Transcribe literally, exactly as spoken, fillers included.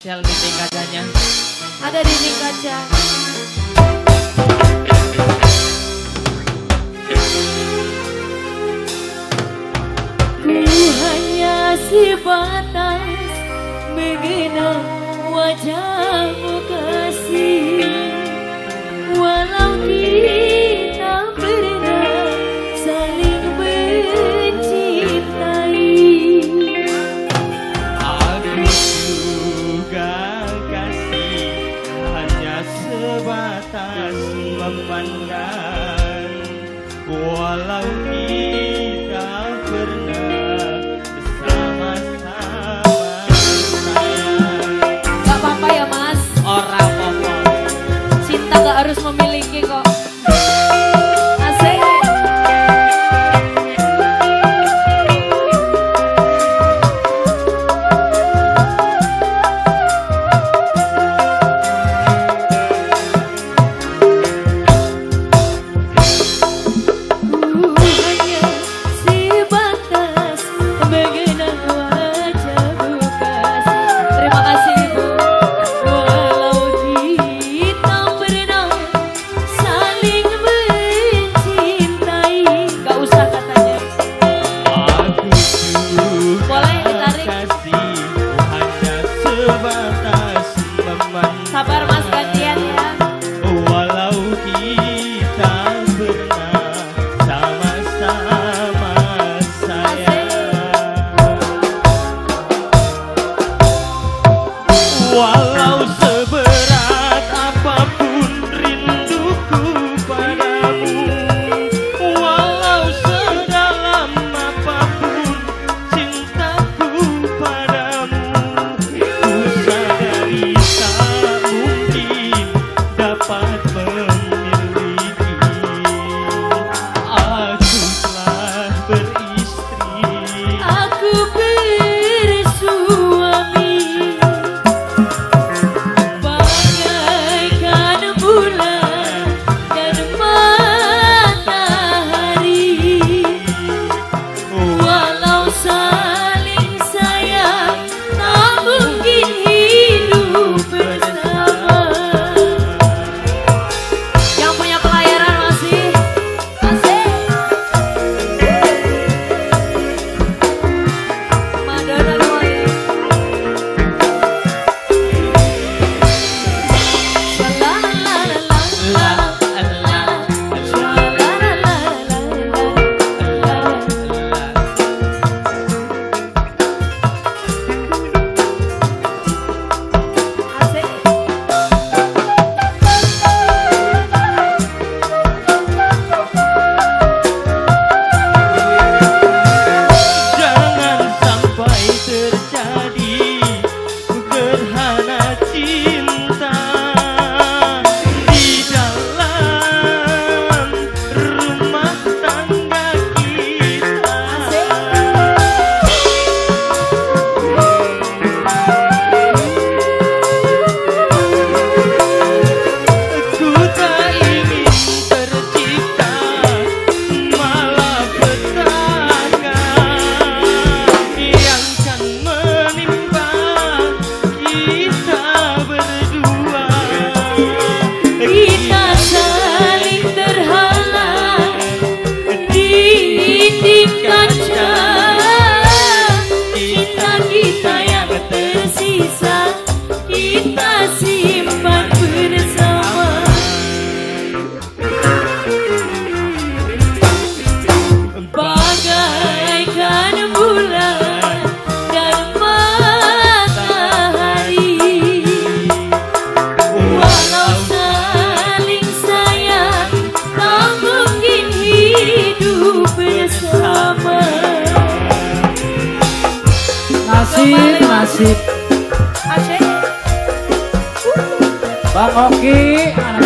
spesial dinding kacanya. Ada dinding kaca. Ku hanya sebatas mengenal wajahmu kasih, walau kita pernah saling mencintai. Aku juga kasih hanya sebatas memandang, walau kita pernah bersama-sama sayang. Gak apa-apa ya mas, Orang popo. cinta gak harus memiliki kok. Asik. Sabar mas, gantian ya. Walau kita pernah sama-sama sayang, walau seberat apapun rinduku padamu, walau sedalam apapun cintaku padamu, ku sadari tak mungkin dapat memiliki. Aku telah beristri, Aku bersuami, bagaikan bulan dan matahari, walau saling sayang tak mungkin hidup bersama. Yang punya pelayaran masih asik. Madonna semuanya. jangan sampai terjadi gerhana cinta di dalam rumah tangga kita. Ku tak ingin tercipta malapetaka yang kan menimpa kita berdua. Kita saling terhalang di dinding kaca. Cinta kita yang tersisa kita simpan bersama. Bagaikan bulan dan matahari, walau saling sayang tak mungkin hidup bersama. Nasib, nasib. Asyik. Bang Oki, anak